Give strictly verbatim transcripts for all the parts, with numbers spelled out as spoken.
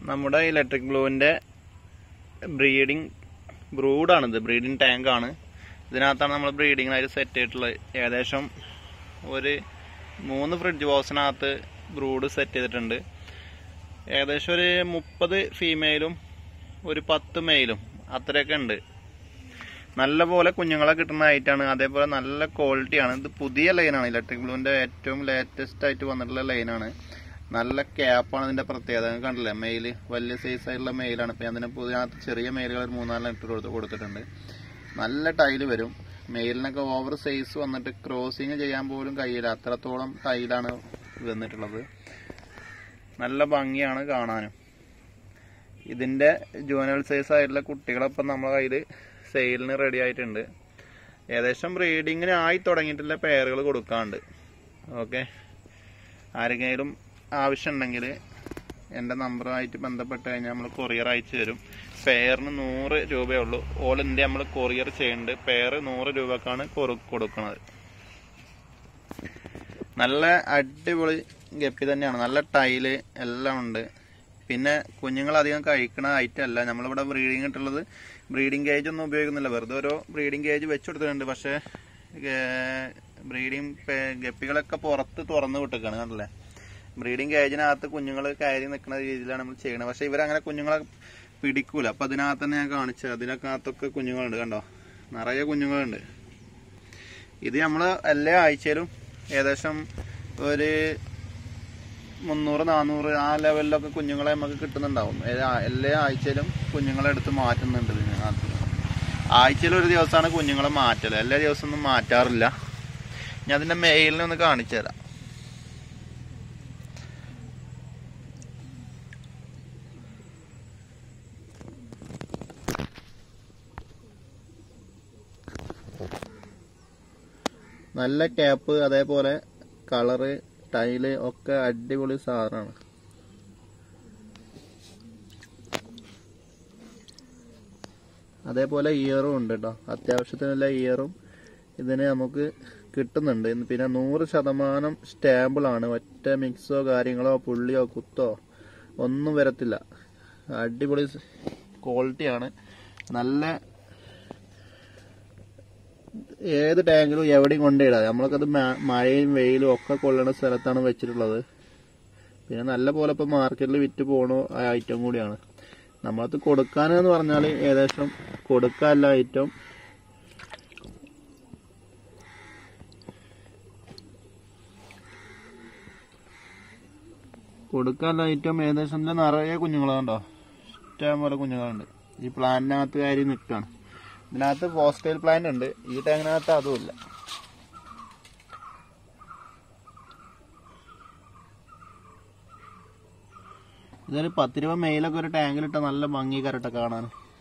നമ്മുടെ ഇലക്ട്രിക് ബ്ലൂവിൻ്റെ ബ്രീഡിങ് ബ്രൂഡാണിത്, ബ്രീഡിങ് ടാങ്കാണ്. ഇതിനകത്താണ് നമ്മൾ ബ്രീഡിങ്ങിനായിട്ട് സെറ്റ് ചെയ്തിട്ടുള്ളത്. ഏകദേശം ഒരു മൂന്ന് ഫ്രിഡ്ജ് ബോക്സിനകത്ത് ബ്രൂഡ് സെറ്റ് ചെയ്തിട്ടുണ്ട്. ഏകദേശം ഒരു മുപ്പത് ഫീമെയിലും ഒരു പത്ത് മെയിലും അത്രയൊക്കെ ഉണ്ട്. നല്ല പോലെ കുഞ്ഞുങ്ങളെ കിട്ടുന്ന ഐറ്റാണ്. അതേപോലെ നല്ല ക്വാളിറ്റിയാണ്. ഇത് പുതിയ ലൈനാണ്, ഇലക്ട്രിക് ബ്ലൂവിൻ്റെ ഏറ്റവും ലേറ്റസ്റ്റ് ആയിട്ട് വന്നിട്ടുള്ള ലൈനാണ്. നല്ല ക്യാപ്പാണ് ഇതിൻ്റെ പ്രത്യേകത. കണ്ടില്ലേ, മെയില് വലിയ സൈസായിട്ടുള്ള മെയിലാണ്. ഇപ്പം അതിന് പുതിയകത്ത് ചെറിയ മെയിലുകൾ ഒരു മൂന്നാല് ഇട്ട് കൊടുത്ത് കൊടുത്തിട്ടുണ്ട്. നല്ല ടൈല് വരും. മെയിലിനൊക്കെ ഓവർ സൈസ് വന്നിട്ട് ക്രോസിങ് ചെയ്യാൻ പോലും കഴിയില്ല, അത്രത്തോളം ടൈലാണ് വന്നിട്ടുള്ളത്. നല്ല ഭംഗിയാണ് കാണാനും. ഇതിൻ്റെ ജൂനിയർ സൈസ് ആയിട്ടുള്ള കുട്ടികളൊപ്പം നമ്മുടെ കയ്യിൽ സെയിലിന് റെഡി ആയിട്ടുണ്ട്. ഏകദേശം ബ്രീഡിങ്ങിന് ആയി തുടങ്ങിയിട്ടുള്ള പെയറുകൾ കൊടുക്കാറുണ്ട്. ഓക്കെ, ആരെങ്കിലും ആവശ്യമുണ്ടെങ്കിൽ എൻ്റെ നമ്പറുമായിട്ട് ബന്ധപ്പെട്ട് കഴിഞ്ഞാൽ നമ്മൾ കൊറിയർ അയച്ചു തരും. പെയറിന് നൂറ് രൂപയേ ഉള്ളൂ. ഓൾ ഇന്ത്യ നമ്മൾ കൊറിയർ ചെയ്യുന്നുണ്ട്. പെയർ നൂറ് രൂപക്കാണ് കൊടുക്കുന്നത്. നല്ല അടിപൊളി ഗപ്പി തന്നെയാണ്. നല്ല ടൈല് എല്ലാം ഉണ്ട്. പിന്നെ കുഞ്ഞുങ്ങൾ അധികം കഴിക്കണ ഐറ്റം അല്ല. നമ്മളിവിടെ ബ്രീഡിങ് ഇട്ടുള്ളത് ബ്രീഡിങ് കേജ് ഒന്നും ഉപയോഗിക്കുന്നില്ല. വെറുതെ ഓരോ ബ്രീഡിങ് കേജ് വെച്ച് കൊടുത്തിട്ടുണ്ട്. പക്ഷേ ബ്രീഡിങ് ഗപ്പികളൊക്കെ പുറത്ത് തുറന്ന് വിട്ടേക്കാണ്. കണ്ടല്ലേ, ബ്രീഡിങ് കേജിനകത്ത് കുഞ്ഞുങ്ങൾ കയറി നിൽക്കുന്ന രീതിയിലാണ് നമ്മൾ ചെയ്യുന്നത്. പക്ഷെ ഇവരങ്ങനെ കുഞ്ഞുങ്ങളെ പിടിക്കൂല. അപ്പം അതിനകത്ത് തന്നെ ഞാൻ കാണിച്ചത്, അതിനകത്തൊക്കെ കുഞ്ഞുങ്ങളുണ്ട്. കണ്ടോ, നിറയെ കുഞ്ഞുങ്ങളുണ്ട്. ഇത് നമ്മൾ എല്ലാ ആഴ്ചയിലും ഏകദേശം ഒരു മുന്നൂറ് നാന്നൂറ് ആ ലെവലിലൊക്കെ കുഞ്ഞുങ്ങളെ നമുക്ക് കിട്ടുന്നുണ്ടാവും. എല്ലാ ആഴ്ചയിലും കുഞ്ഞുങ്ങളെ എടുത്ത് മാറ്റുന്നുണ്ട് ഇതിനകത്ത്. ആഴ്ചയിൽ ഒരു ദിവസമാണ് കുഞ്ഞുങ്ങളെ മാറ്റൽ, എല്ലാ ദിവസമൊന്നും മാറ്റാറില്ല. ഞാൻ അതിൻ്റെ മെയിലിനെ ഒന്ന് കാണിച്ചു തരാം. നല്ല ക്യാപ്പ്, അതേപോലെ കളറ്, ടൈല് ഒക്കെ അടിപൊളി സാധനമാണ്. അതേപോലെ ഇയറും ഉണ്ട് കേട്ടോ. അത്യാവശ്യത്തിനുള്ള ഇയറും ഇതിന് നമുക്ക് കിട്ടുന്നുണ്ട്. പിന്നെ നൂറ് ശതമാനം സ്റ്റാമ്പിളാണ്. ഒറ്റ മിക്സോ കാര്യങ്ങളോ പുള്ളിയോ കുത്തോ ഒന്നും വരത്തില്ല. അടിപൊളി ക്വാളിറ്റിയാണ്. നല്ല ഏത് ടാങ്കിലും എവിടെയും കൊണ്ടിടാം. നമ്മൾക്കത് മഴയും വെയിലും ഒക്കെ കൊള്ളുന്ന സ്ഥലത്താണ് വെച്ചിട്ടുള്ളത്. പിന്നെ നല്ല പോലെ ഇപ്പം മാർക്കറ്റിൽ വിറ്റ് പോണ ഐറ്റം കൂടിയാണ്. നമ്മളത് കൊടുക്കാനെന്ന് പറഞ്ഞാൽ ഏകദേശം കൊടുക്കാനുള്ള ഐറ്റം കൊടുക്കാനുള്ള ഐറ്റം ഏകദേശം നിറയെ കുഞ്ഞുങ്ങളുണ്ടോ, ഇഷ്ടം പോലെ കുഞ്ഞുങ്ങളുണ്ട്. ഈ പ്ലാന്റിനകത്ത് കയറി നിൽക്കുകയാണ്. ഇതിനകത്ത് ഫോസ്റ്റൈൽ പ്ലാന്റ് ഉണ്ട്, ഈ ടാങ്കിനകത്ത് അതുമില്ല. ഇതൊരു പത്ത് രൂപ മെയിലൊക്കെ ഒരു ടാങ്കിലിട്ട നല്ല ഭംഗി കരട്ടെ കാണാൻ.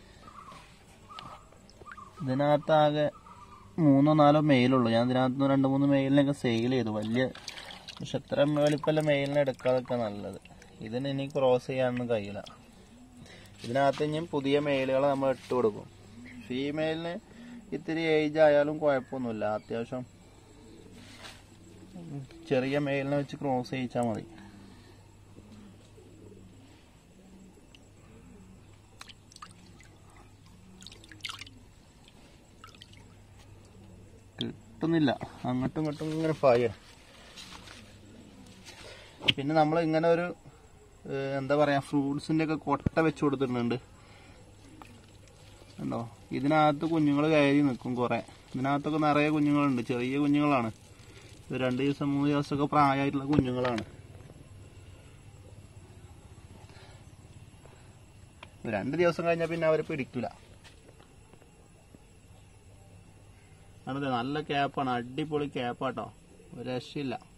ഇതിനകത്ത് ആകെ മൂന്നോ നാലോ മെയിലുള്ളൂ. ഞാൻ ഇതിനകത്ത് രണ്ട് മൂന്ന് മെയിലിനൊക്കെ സെയിൽ ചെയ്തു വലിയ. പക്ഷെ എത്ര വലിപ്പമല്ല മെയിലിനെ എടുക്കാതൊക്കെ നല്ലത്. ഇതിന് ഇനി ക്രോസ് ചെയ്യാനൊന്നും കഴിയില്ല. ഇതിനകത്ത് ഇനിയും പുതിയ മെയിലുകളെ നമ്മൾ ഇട്ട് കൊടുക്കും. ഫീമെയിലിന് ഇത്തിരി ഏജ് ആയാലും കുഴപ്പമൊന്നുമില്ല. അത്യാവശ്യം ചെറിയ മെയിലിനെ വെച്ച് ക്രോസ് ചെയ്യിച്ചാൽ മതി. കിട്ടുന്നില്ല, അങ്ങോട്ടും ഇങ്ങോട്ടും ഇങ്ങനെ ഫയർ. പിന്നെ നമ്മൾ ഇങ്ങനെ ഒരു എന്താ പറയാ, ഫ്രൂട്ട്സിൻ്റെ ഒക്കെ കൊട്ട വെച്ച് കൊടുത്തിട്ടുണ്ട്. ഉണ്ടോ, ഇതിനകത്ത് കുഞ്ഞുങ്ങൾ കയറി നിൽക്കും കുറേ. ഇതിനകത്തൊക്കെ നിറയെ കുഞ്ഞുങ്ങളുണ്ട്. ചെറിയ കുഞ്ഞുങ്ങളാണ്. ഇത് രണ്ട് ദിവസം മൂന്ന് ദിവസമൊക്കെ പ്രായമായിട്ടുള്ള കുഞ്ഞുങ്ങളാണ്. രണ്ട് ദിവസം കഴിഞ്ഞാൽ പിന്നെ അവർ പിടിക്കില്ല. ആണല്ലേ, നല്ല ക്യാപ്പാണ്, അടിപൊളി ക്യാപ്പാട്ടോ, ഒരു രക്ഷയില്ല.